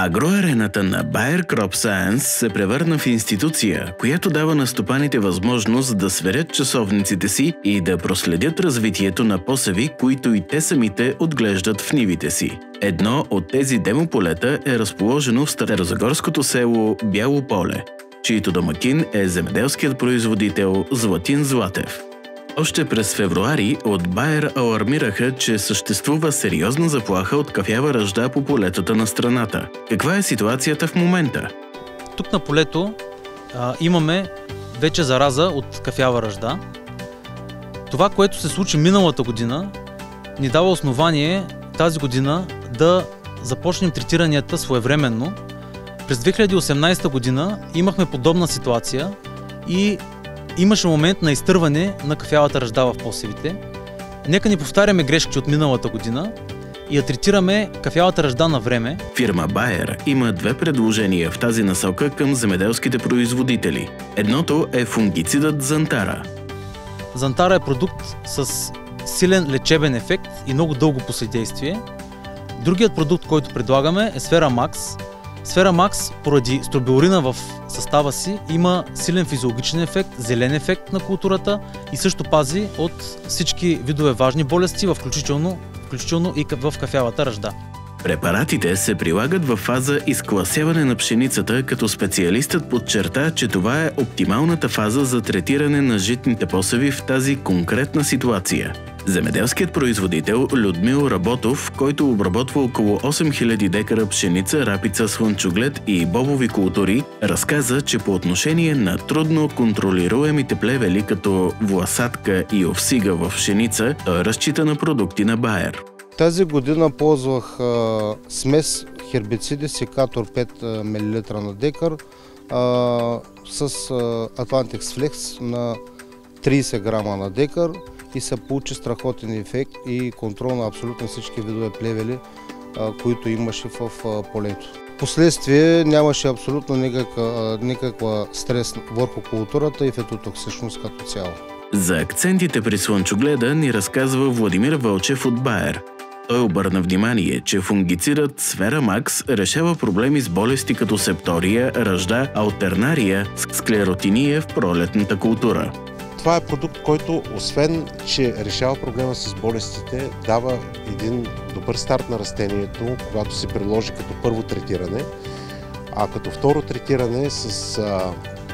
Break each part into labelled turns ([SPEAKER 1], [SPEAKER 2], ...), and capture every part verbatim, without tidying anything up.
[SPEAKER 1] Агроарената на Bayer Crop Science се превърна в институция, която дава на стопаните възможност да сверят часовниците си и да проследят развитието на посеви, които и те самите отглеждат в нивите си. Едно от тези демополета е разположено в старозагорското село Бяло поле, чието домакин е земеделският производител Златин Златев. Още през февруари от Bayer алармираха, че съществува сериозна заплаха от кафява ръжда по полетата на страната. Каква е ситуацията в момента?
[SPEAKER 2] Тук на полето а, имаме вече зараза от кафява ръжда. Това, което се случи миналата година, ни дава основание тази година да започнем третиранията своевременно. През две хиляди и осемнадесета година имахме подобна ситуация и имаше момент на изтърване на кафявата ръжда в посевите. Нека не повтаряме грешки от миналата година и я третираме кафявата ръжда на време.
[SPEAKER 1] Фирма Bayer има две предложения в тази насока към земеделските производители. Едното е фунгицидът Зантара.
[SPEAKER 2] Зантара е продукт с силен лечебен ефект и много дълго последействие. Другият продукт, който предлагаме, е Сфера Макс. Сфера Макс, поради стробилурина в състава си, има силен физиологичен ефект, зелен ефект на културата и също пази от всички видове важни болести, включително, включително и в кафявата ръжда.
[SPEAKER 1] Препаратите се прилагат в фаза изкласяване на пшеницата, като специалистът подчерта, че това е оптималната фаза за третиране на житните посеви в тази конкретна ситуация. Земеделският производител Людмил Работов, който обработва около осем хиляди декара пшеница, рапица, слънчоглед и бобови култури, разказа, че по отношение на трудно контролируемите плевели като власатка и овсига в пшеница, той разчита на продукти на Bayer.
[SPEAKER 3] Тази година ползвах а, смес хербициди Секатор пет милилитра на декар а, с а, Atlantic Flex на тридесет грама на декар и се получи страхотен ефект и контрол на абсолютно всички видове плевели, а, които имаше в а, полето. Впоследствие нямаше абсолютно никаква, никаква стрес върху културата и фитотоксичност като цяло.
[SPEAKER 1] За акцентите при слънчогледа ни разказва Владимир Вълчев от Bayer. Той обърна внимание, че фунгицидът Сфера Макс решава проблеми с болести като септория, ръжда, алтернария, склеротиния в пролетната култура.
[SPEAKER 4] Това е продукт, който освен, че решава проблема с болестите, дава един добър старт на растението, когато се приложи като първо третиране, а като второ третиране с а,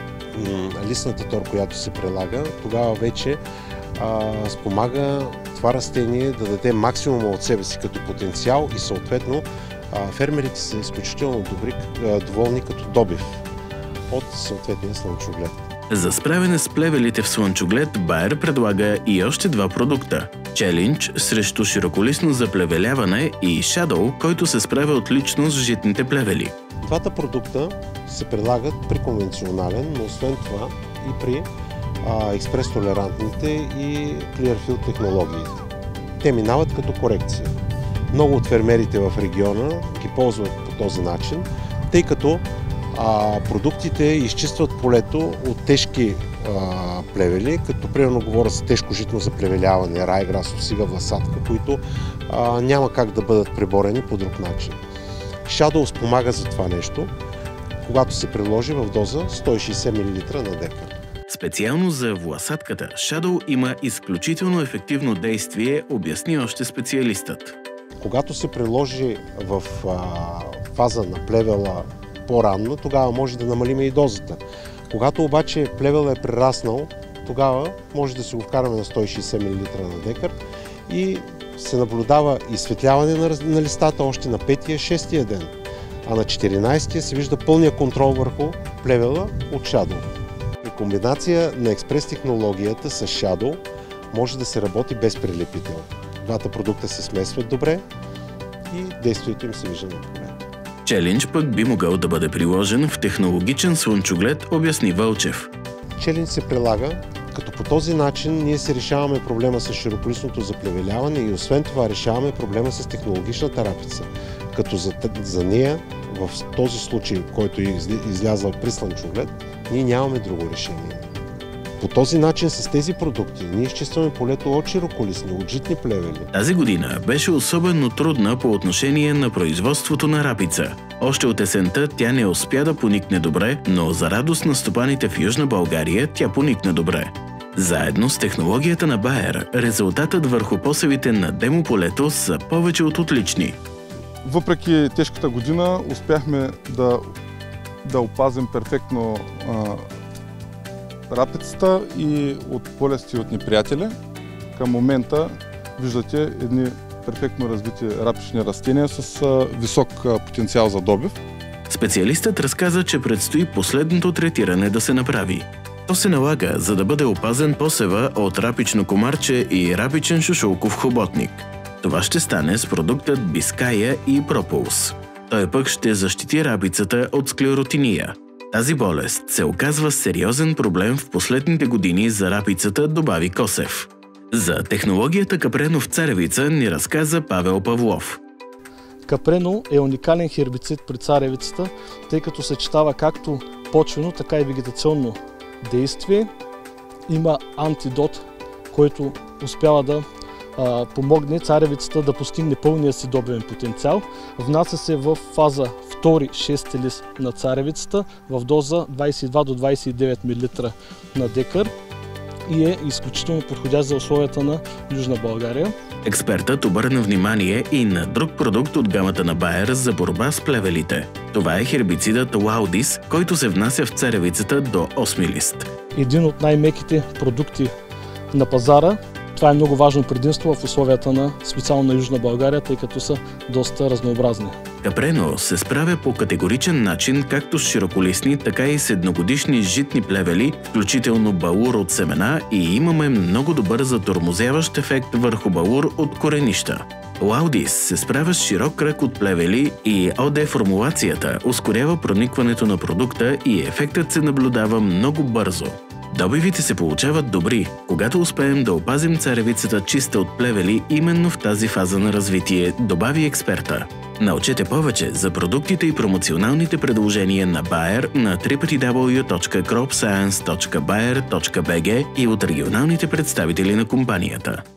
[SPEAKER 4] м, листната тор, която се прилага, тогава вече а, спомага това растение да даде максимума от себе си като потенциал и съответно а, фермерите са изключително добри, а, доволни като добив от съответния слънчоглед.
[SPEAKER 1] За справяне с плевелите в слънчоглед, Bayer предлага и още два продукта – Challenge срещу широколистно заплевеляване и Shadow, който се справя отлично с житните плевели.
[SPEAKER 4] Двата продукта се предлагат при конвенционален, но освен това и при а, експрес-толерантните и Clearfield технологиите. Те минават като корекция. Много от фермерите в региона ги ползват по този начин, тъй като а, продуктите изчистват полето от тежки а, плевели, като примерно говоря за тежко житно заплевеляване, райграс, овсига, власатка, които а, няма как да бъдат преборени по друг начин. Shadow спомага за това нещо, когато се приложи в доза сто и шейсет милилитра на декар.
[SPEAKER 1] Специално за власатката, Shadow има изключително ефективно действие, обясни още специалистът.
[SPEAKER 4] Когато се приложи в а, фаза на плевела по-ранна, тогава може да намалим и дозата. Когато обаче плевела е прераснал, тогава може да си го вкараме на сто и шейсет милилитра на декар и се наблюдава изсветляване на, на листата още на петия-шестия ден, а на четиринадесетия се вижда пълния контрол върху плевела от Shadow. При комбинация на експрес технологията с Shadow може да се работи без прилепител. Двата продукта се смесват добре и действието им се вижда на полето.
[SPEAKER 1] Challenge пък би могъл да бъде приложен в технологичен слънчоглед, обясни Вълчев.
[SPEAKER 4] Challenge се прилага, като по този начин ние се решаваме проблема с широколистното заплевеляване и освен това решаваме проблема с технологичната рапица, като за, за нея в този случай, който е излязъл при слънчоглед, ние нямаме друго решение. По този начин с тези продукти ние изчистваме полето от широколистни, от житни плевели.
[SPEAKER 1] Тази година беше особено трудна по отношение на производството на рапица. Още от есента тя не успя да поникне добре, но за радост на стопаните в Южна България тя поникна добре. Заедно с технологията на Байер, резултатът върху посевите на демополето са повече от отлични.
[SPEAKER 5] Въпреки тежката година успяхме да, да опазим перфектно а, рапицата и от болести от неприятели. Към момента виждате едни перфектно развити рапични растения с а, висок а, потенциал за добив.
[SPEAKER 1] Специалистът разказа, че предстои последното третиране да се направи. То се налага, за да бъде опазен посева от рапично комарче и рапичен шушулков хоботник. Това ще стане с продуктът Биская и Пропулс. Той пък ще защити рапицата от склеротиния. Тази болест се оказва сериозен проблем в последните години за рапицата, добави Косев. За технологията Капрено в царевица ни разказа Павел Павлов.
[SPEAKER 6] Капрено е уникален хербицид при царевицата, тъй като съчетава както почвено, така и вегетационно действие. Има антидот, който успява да а, помогне царевицата да постигне пълния си добивен потенциал. Внася се в фаза втори шести лист на царевицата в доза двадесет и два до двадесет и девет милилитра на декар и е изключително подходящ за условията на Южна България.
[SPEAKER 1] Експертът обърна внимание и на друг продукт от гамата на Байер за борба с плевелите. Това е хербицидът Лаудис, който се внася в царевицата до осми лист.
[SPEAKER 6] Един от най-меките продукти на пазара. Това е много важно предимство в условията на специално на Южна България, тъй като са доста разнообразни.
[SPEAKER 1] Капрено се справя по категоричен начин както с широколистни, така и с едногодишни житни плевели, включително баур от семена, и имаме много добър затормозяващ ефект върху баур от коренища. Лаудис се справя с широк кръг от плевели и ОД формулацията ускорява проникването на продукта и ефектът се наблюдава много бързо. Добивите се получават добри, когато успеем да опазим царевицата чиста от плевели именно в тази фаза на развитие, добави експерта. Научете повече за продуктите и промоционалните предложения на Байер на дабъл ю дабъл ю дабъл ю точка кроп сайенс точка байер точка би джи и от регионалните представители на компанията.